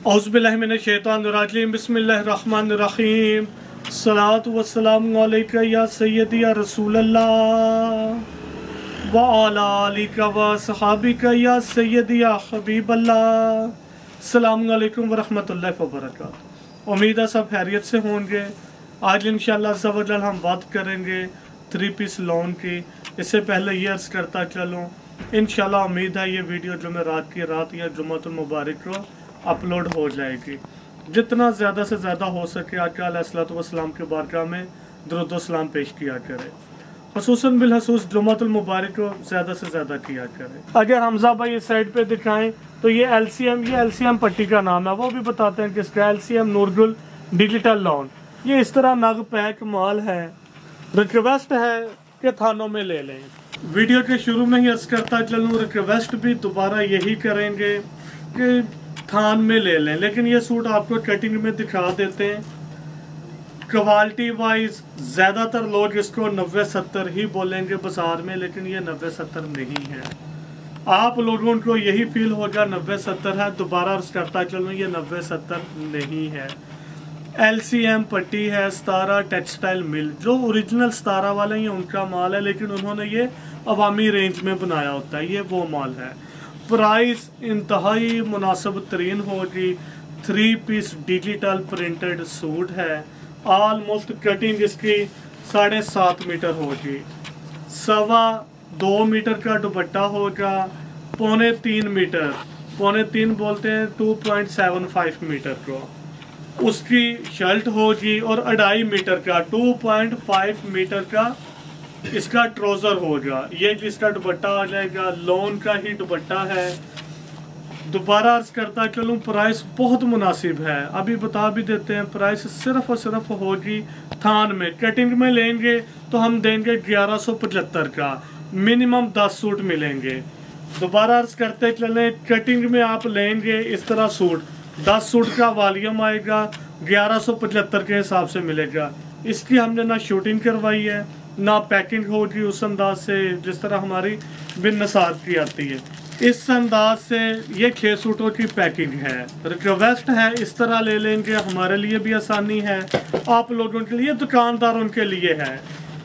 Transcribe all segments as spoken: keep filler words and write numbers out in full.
औज़ुबिल्लाहि मिनश्शैतानिर्रजीम बिस्मिल्लाहिर्रहमानिर्रहीम सलातु वस्सलामु अलैका या सय्यदी या रसूलल्लाह व अला आलिका व सहाबिका या सय्यदी या हबीबल्लाह। अस्सलामु अलैकुम व रहमतुल्लाहि व बरकातुहू। उम्मीद है सब खैरियत से होंगे। आज इंशाअल्लाह ज़वजल हम बात करेंगे थ्री पीस लॉन की। इससे पहले ये अर्ज़ करता चलूँ, इंशाअल्लाह उम्मीद है ये वीडियो जुमेरात की रात या जुम्मतुल मुबारक को अपलोड हो जाएगी। जितना ज़्यादा से ज़्यादा हो सके आका अलैहिस्सलातु वस्सलाम के बारगाह में दुरूद व सलाम पेश किया करे, खुसूसन बिलखसूस जुम्मतुल मुबारक को ज़्यादा से ज़्यादा किया करे। अगर हमजा भाई इस साइड पे दिखाएं तो ये एल सी एम ये एल सी एम पट्टी का नाम है, वो भी बताते हैं किसका, L C M Noorgul digital lawn. ये इस तरह नग पैक माल है। रिक्वेस्ट है कि थानों में ले लें। वीडियो के शुरू में ही अर्ज करता चलूँ, रिक्वेस्ट भी दोबारा यही करेंगे कि थान में ले लें, लेकिन ये सूट आपको कटिंग में दिखा देते हैं। क्वालिटी वाइज ज़्यादातर लोग इसको नब्बे सत्तर ही बोलेंगे बाजार में, लेकिन ये नब्बे सत्तर नहीं है। आप लोगों को यही फील होगा नब्बे सत्तर है। दोबारा अर्ज करता चलूँ, ये नब्बे सत्तर नहीं है। एल सी एम पट्टी है, सतारा टेक्सटाइल मिल, जो ओरिजिनल सतारा वाले हैं उनका माल है, लेकिन उन्होंने ये अवामी रेंज में बनाया होता है। ये वो माल है। प्राइस इंतहाई मुनासिब तरीन होगी। Three piece digital printed suit है। ऑलमोस्ट कटिंग इसकी साढ़े सात मीटर होगी। सवा दो मीटर का दुपट्टा होगा। पौने तीन मीटर पौने तीन बोलते हैं two point seven five metre को उसकी शर्ट होगी, और अढ़ाई मीटर का टू पॉइंट फाइव मीटर का इसका ट्राउजर होगा। ये इसका दुपट्टा आ जाएगा, लॉन का ही दुपट्टा है। दोबारा अर्ज करता चलूँ, प्राइस बहुत मुनासिब है। अभी बता भी देते हैं, प्राइस सिर्फ और सिर्फ होगी थान में। कटिंग में लेंगे तो हम देंगे ग्यारह सौ पचहत्तर का, मिनिमम दस सूट मिलेंगे। दोबारा अर्ज करते चलें, कटिंग में आप लेंगे इस तरह सूट, दस सूट का वॉल्यूम आएगा, ग्यारह सौ पचहत्तर के हिसाब से मिलेगा। इसकी हमने ना शूटिंग करवाई है ना पैकिंग होगी उस अंदाज से जिस तरह हमारी बिन नसार की आती है। इस अंदाज से ये छः सूटों की पैकिंग है। रिक्वेस्ट है इस तरह ले लेंगे, हमारे लिए भी आसानी है, आप लोगों के लिए, दुकानदारों के लिए है,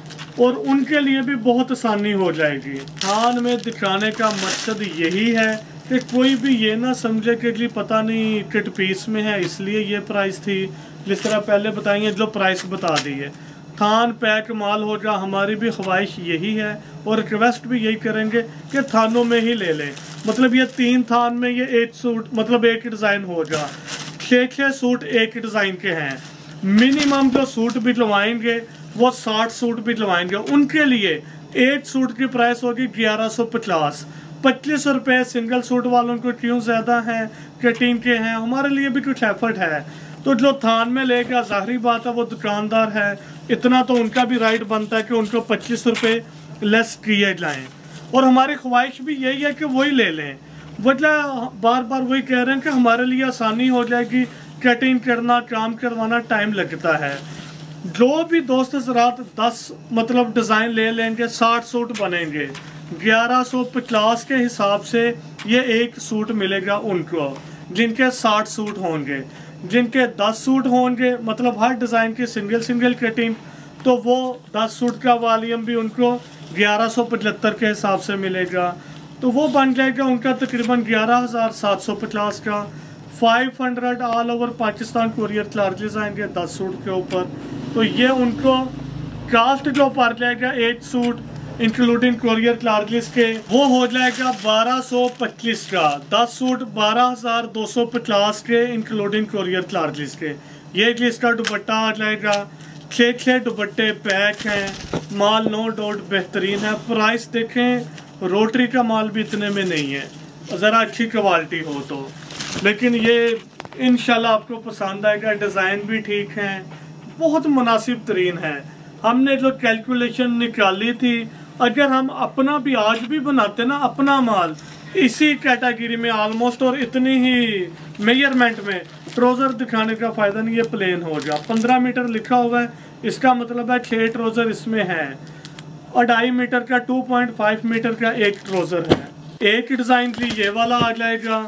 और उनके लिए भी बहुत आसानी हो जाएगी। थान में दिखाने का मकसद यही है कि कोई भी ये ना समझे कि जी पता नहीं किट पीस में है इसलिए ये प्राइस थी। जिस तरह पहले बताइए जो प्राइस बता दी है, थान पैक माल होगा। हमारी भी ख्वाहिश यही है और रिक्वेस्ट भी यही करेंगे कि थानों में ही ले लें। मतलब ये तीन थान में ये एक सूट, मतलब एक डिज़ाइन होगा। छः छः सूट एक डिज़ाइन के हैं। मिनिमम जो सूट भी लवाएंगे वो साठ सूट भी लवाएंगे। उनके लिए एक सूट की प्राइस होगी ग्यारह सौ पचास। पच्चीस रुपये सिंगल सूट वालों को क्यों ज़्यादा है, कटिंग के हैं, हमारे लिए भी कुछ एफर्ट है। तो जो थान में लेगा ज़ाहिरी बात है वो दुकानदार है, इतना तो उनका भी राइट बनता है कि उनको पच्चीस रुपये लेस किए जाएं। और हमारी ख्वाहिश भी यही है कि वही ले लें। वजह बार बार वही कह रहे हैं कि हमारे लिए आसानी हो जाएगी। कटिंग करना, काम करवाना टाइम लगता है। जो भी दोस्त हज़रात दस मतलब डिज़ाइन ले लेंगे, साठ सूट बनेंगे, ग्यारह सौ पचास के हिसाब से ये एक सूट मिलेगा उनको, जिनके साठ सूट होंगे। जिनके दस सूट होंगे, मतलब हर डिज़ाइन की सिंगल सिंगल कटिंग, तो वो दस सूट का वॉल्यूम भी उनको ग्यारह सौ पचहत्तर के हिसाब से मिलेगा। तो वो बन जाएगा उनका तकरीबन ग्यारह हज़ार सात सौ पचास का। Five hundred all over Pakistan courier charges आएंगे दस सूट के ऊपर। तो ये उनको कास्ट जो पड़ जाएगा एक सूट इंक्लूडिंग कुरियर चार्जेस के, वो हो जाएगा बारह सौ पच्चीस का। दस सूट बारह हज़ार दो सौ पचास के इंक्लूडिंग कुरियर चार्जेस के। ये इसका दुपट्टा आ जाएगा। छः छः दुपट्टे पैक हैं। माल नो डाउट बेहतरीन है। प्राइस देखें, रोटरी का माल भी इतने में नहीं है, ज़रा अच्छी क्वालिटी हो तो। लेकिन ये इंशाल्लाह आपको पसंद आएगा। डिज़ाइन भी ठीक हैं, बहुत मुनासिब तरीन है। हमने जो कैलकुलेशन निकाली थी, अगर हम अपना भी आज भी बनाते ना अपना माल इसी कैटेगरी में ऑलमोस्ट, और इतनी ही मेजरमेंट में, ट्राउज़र दिखाने का फ़ायदा नहीं, ये प्लेन हो गया। पंद्रह मीटर लिखा हुआ है, इसका मतलब है छः ट्राउज़र इसमें है। अढ़ाई मीटर का टू पॉइंट फाइव मीटर का एक ट्राउज़र है। एक डिज़ाइन की ये वाला आ जाएगा।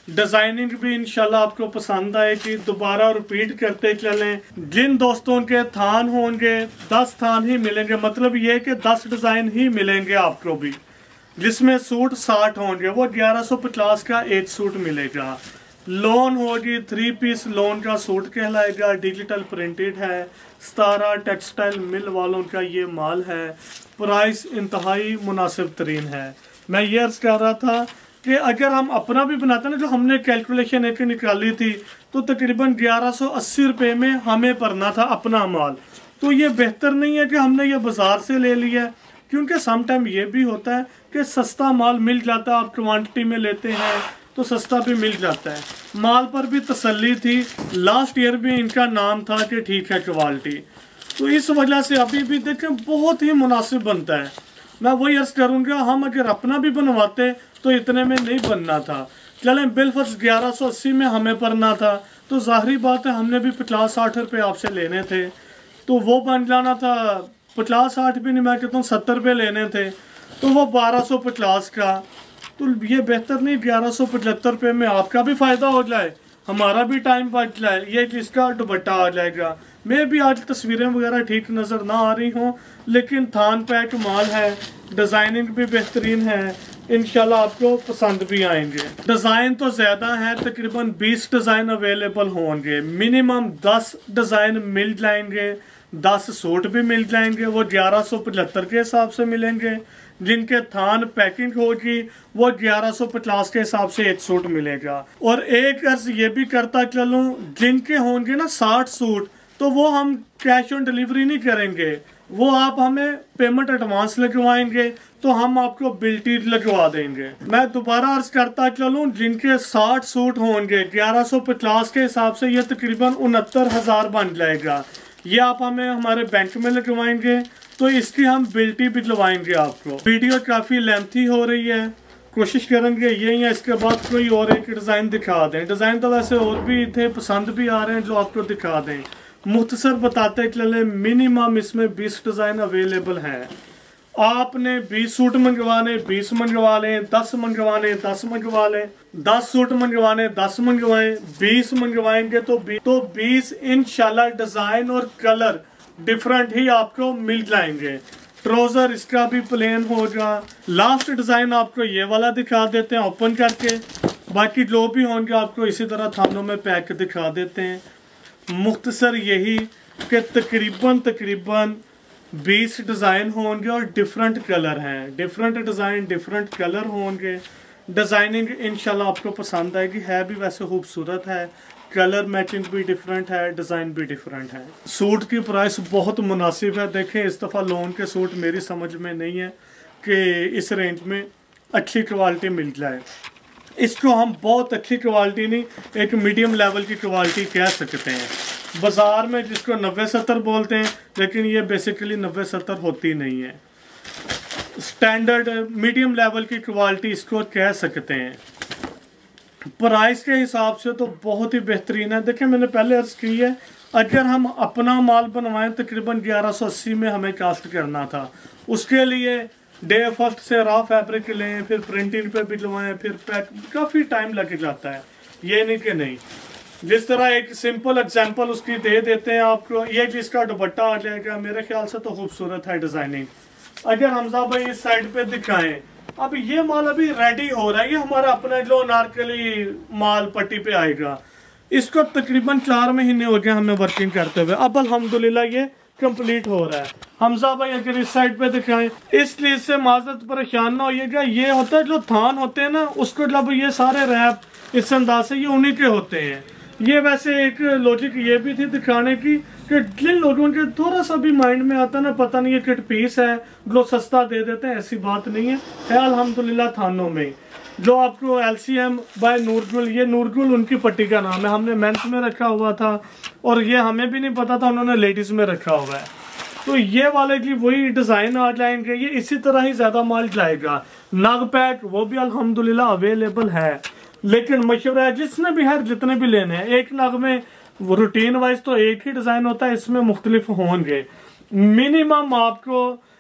डिजाइनिंग भी इंशाल्लाह आपको पसंद आएगी। दोबारा रिपीट करते चलें, जिन दोस्तों के थान होंगे दस थान ही मिलेंगे, मतलब ये कि दस डिजाइन ही मिलेंगे आपको भी, जिसमें सूट साठ होंगे, वो ग्यारह सौ पचास का एक सूट मिलेगा। लोन होगी थ्री पीस लोन का सूट कहलाएगा, डिजिटल प्रिंटेड है, सतारा टेक्सटाइल मिल वालों का ये माल है। प्राइस इंतहाई मुनासिब तरीन है। मैं ये अर्ज कर रहा था कि अगर हम अपना भी बनाते ना, जो हमने कैलकुलेशन एक निकाली थी, तो तकरीबन ग्यारह सौ अस्सी रुपये में हमें भरना था अपना माल। तो ये बेहतर नहीं है कि हमने ये बाज़ार से ले लिया, क्योंकि सम टाइम ये भी होता है कि सस्ता माल मिल जाता है, आप क्वांटिटी में लेते हैं तो सस्ता भी मिल जाता है। माल पर भी तसल्ली थी, लास्ट ईयर भी इनका नाम था कि ठीक है क्वालिटी, तो इस वजह से अभी भी देखें बहुत ही मुनासिब बनता है। मैं वही अर्ज करूँगा, हम अगर अपना भी बनवाते तो इतने में नहीं बनना था। चलें बिलफर्ज ग्यारह सौ अस्सी में हमें पड़ना था, तो जाहरी बात है हमने भी पचास साठ रुपये आपसे लेने थे, तो वो बन जाना था पचास साठ भी नहीं, मैं कहता हूँ सत्तर रुपये लेने थे, तो वो बारह सौ पचास का। तो ये बेहतर नहीं ग्यारह सौ पचहत्तर रुपये में आपका भी फ़ायदा हो जाए, हमारा भी टाइम बच जाए, ये इसका दुपट्टा आ जाएगा। मैं भी आज तस्वीरें वगैरह ठीक नज़र ना आ रही हूँ, लेकिन थान पैक माल है, डिज़ाइनिंग भी बेहतरीन है, इंशाल्लाह आपको पसंद भी आएंगे। डिज़ाइन तो ज़्यादा है, तकरीबन बीस डिज़ाइन अवेलेबल होंगे, मिनिमम दस डिज़ाइन मिल जाएंगे, दस सूट भी मिल जाएंगे, वो ग्यारह सौ पचहत्तर के हिसाब से मिलेंगे। जिनके थान पैकिंग होगी वो ग्यारह सौ पचास के हिसाब से एक सूट मिलेगा। और एक अर्ज ये भी करता चलूँ, जिनके होंगे ना साठ सूट, तो वो हम कैश ऑन डिलीवरी नहीं करेंगे, वो आप हमें पेमेंट एडवांस लगवाएंगे तो हम आपको बिल्टी लगवा देंगे। मैं दोबारा अर्ज करता चलूँ, जिनके साठ सूट होंगे ग्यारह सौ पचास के हिसाब से ये तकरीबन उनहत्तर हज़ार बन जाएगा। ये आप हमें हमारे बैंक में लगवाएंगे तो इसकी हम बिल्टी भी लगवाएंगे आपको। वीडियो काफ़ी लेंथी हो रही है, कोशिश करेंगे यही है, इसके बाद कोई और एक डिज़ाइन दिखा दें। डिज़ाइन तो वैसे और भी थे, पसंद भी आ रहे हैं, जो आपको दिखा दें। मुख्तसर बताते चले, मिनिमम इसमें बीस डिज़ाइन अवेलेबल हैं। आपने बीस सूट मंगवाने बीस मंगवा लें, दस मंगवाने दस मंगवा लें, दस सूट मंगवाने दस मंगवाएं, बीस मंगवाएंगे तो बीस तो बीस इंशाल्लाह डिज़ाइन और कलर डिफरेंट ही आपको मिल जाएंगे। ट्राउजर इसका भी प्लेन होगा। लास्ट डिज़ाइन आपको ये वाला दिखा देते हैं ओपन करके, बाकी जो भी होंगे आपको इसी तरह थानों में पैक दिखा देते हैं। मुख्तसर यही कि तकरीबन तकरीबन बीस डिज़ाइन होंगे और डिफरेंट कलर हैं, डिफरेंट डिज़ाइन डिफरेंट कलर होंगे। डिज़ाइनिंग इंशाल्लाह आपको पसंद आएगी, है भी वैसे खूबसूरत है, कलर मैचिंग भी डिफरेंट है, डिज़ाइन भी डिफरेंट है। सूट की प्राइस बहुत मुनासिब है। देखें इस दफ़ा लोन के सूट मेरी समझ में नहीं है कि इस रेंज में अच्छी क्वालिटी मिल जाए। इसको हम बहुत अच्छी क्वालिटी नहीं, एक मीडियम लेवल की क्वालिटी कह सकते हैं। बाज़ार में जिसको नब्बे सत्तर बोलते हैं, लेकिन ये बेसिकली नब्बे सत्तर होती नहीं है, स्टैंडर्ड मीडियम लेवल की क्वालिटी इसको कह सकते हैं। प्राइस के हिसाब से तो बहुत ही बेहतरीन है। देखिए मैंने पहले अर्ज की है, अगर हम अपना माल बनवाएं तकरीबन ग्यारह सौ अस्सी में हमें कास्ट करना था। उसके लिए डे फर्स्ट से रॉ फैब्रिक लें, फिर प्रिंटिंग पे बिलवाएं, फिर पैक, काफ़ी टाइम लग जाता है। ये नहीं कि नहीं, जिस तरह एक सिंपल एग्जांपल उसकी दे देते हैं आपको, ये जिसका दुपट्टा आ जाएगा, मेरे ख्याल से तो खूबसूरत है डिज़ाइनिंग। अगर हमजा भाई इस साइड पे दिखाएं, अब ये माल अभी रेडी हो रहा है, ये हमारा अपना जो नारकली माल पट्टी पे आएगा, इसको तकरीबन चार महीने हो गए हमें वर्किंग करते हुए, अब अल्हम्दुलिल्लाह ये कंप्लीट हो रहा है। हमजा भाई अगर इस साइड पे दिखाएं, इसलिए इससे माजरत परेशान ना होइएगा, ये होता है जो थान होते हैं ना, उसको जब ये सारे रैप इस अंदाज से ये उन्हीं के होते हैं। ये वैसे एक लॉजिक ये भी थी दिखाने की कि जिन लोगों के थोड़ा सा भी माइंड में आता ना, पता नहीं ये किट पीस है, जो सस्ता दे देते हैं, ऐसी बात नहीं है, है अल्हम्दुलिल्लाह थानों में। जो आपको L C M by Noorgul, ये नूरगुल उनकी पट्टी का नाम है, हमने मेंस में रखा हुआ था और ये हमें भी नहीं पता था, उन्होंने लेडीज में रखा हुआ है। तो ये वाले की वही डिज़ाइन आ जाएंगे, ये इसी तरह ही ज़्यादा माल जाएगा। नग पैक वो भी अल्हम्दुलिल्लाह अवेलेबल है, लेकिन मशवरा है जिसने भी है, जितने भी लेने हैं, एक नग में रूटीन वाइज तो एक ही डिज़ाइन होता है, इसमें मुख्तलिफ होंगे। मिनिमम आपको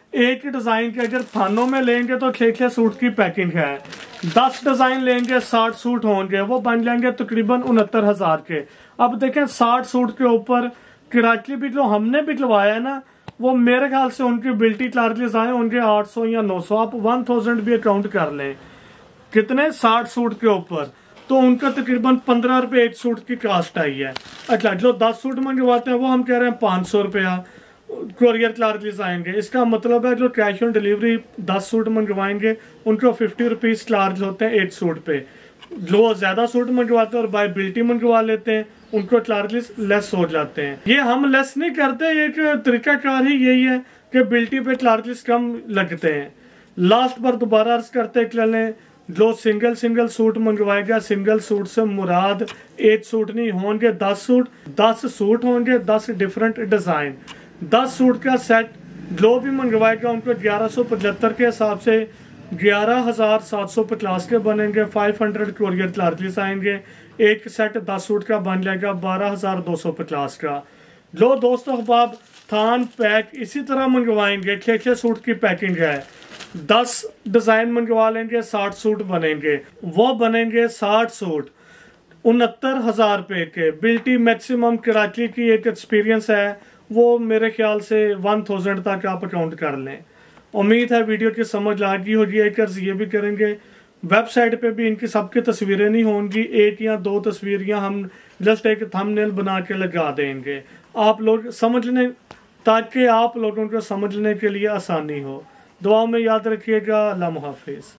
एक डिजाइन के अगर थानों में लेंगे तो छह छह सूट की पैकिंग है। दस डिजाइन लेंगे साठ सूट होंगे, वो बन जाएंगे तकरीबन उनहत्तर हजार के। अब देखें साठ सूट के ऊपर कराची भी जो हमने बिकलवाया है ना, वो मेरे ख्याल से उनकी बिल्टी चार्जेस आए होंगे आठ सौ या नौ सौ। आप वन थाउजेंड भी अकाउंट कर लें, कितने साठ सूट के ऊपर, तो उनका तकरीबन पंद्रह रुपए एक सूट की कास्ट आई है। अच्छा, जो दस सूट मंगवाते हैं वो हम कह रहे हैं पाँच सौ रुपया कोरियर चार्जेस आएंगे। इसका मतलब है जो कैश ऑन डिलीवरी दस सूट मंगवाएंगे उनको फिफ्टी रुपीज चार्ज होते हैं एक सूट पे। जो ज्यादा सूट मंगवाते हैं और बाय बिल्टी मंगवा लेते हैं उनको चार्जेस लेस हो जाते हैं। ये हम लेस नहीं करते, एक तरीकाकार ही यही है कि बिल्टी पे चार्जेस कम लगते हैं। लास्ट पर दोबारा अर्ज करते चलें, जो सिंगल सिंगल सूट मंगवाएगा, सिंगल सूट से मुराद एक सूट नहीं होंगे दस सूट, दस सूट होंगे, दस डिफरेंट डिजाइन। दस सूट का सेट जो भी मंगवाएगा उनको ग्यारह सौ पचहत्तर के हिसाब से ग्यारह हजार सात सौ पचास के बनेंगे। फाइव हंड्रेड कोरियर चार्जेस आएंगे। एक सेट दस सूट का बन जाएगा बारह हजार दो सौ पचास का। जो दोस्तों अहबाब थान पैक इसी तरह मंगवाएंगे, छह छह सूट की पैकिंग है, दस डिजाइन मंगवा लेंगे, साठ सूट बनेंगे, वो बनेंगे साठ सूट उनहत्तर हजार रुपए के। बिल्टी मैक्सिमम कराची की एक एक्सपीरियंस है, वो मेरे ख्याल से वन थाउजेंड तक आप अकाउंट कर लें। उम्मीद है वीडियो की समझ आ गई होगी। एक अर्ज ये भी करेंगे, वेबसाइट पे भी इनकी सबकी तस्वीरें नहीं होंगी, एक या दो तस्वीरें हम जस्ट एक थंबनेल बना के लगा देंगे आप लोग समझने, ताकि आप लोगों को समझने के लिए आसानी हो। दुआ में याद रखिएगा। अल्लाह हाफिज।